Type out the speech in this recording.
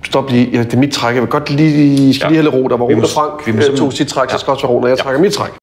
Stop lige. Ja, det er mit træk. Jeg vil godt lige... I skal lige have lidt ro. Der var ro, der Frank tog sit træk, så skal også være ro, når jeg trækker mit træk.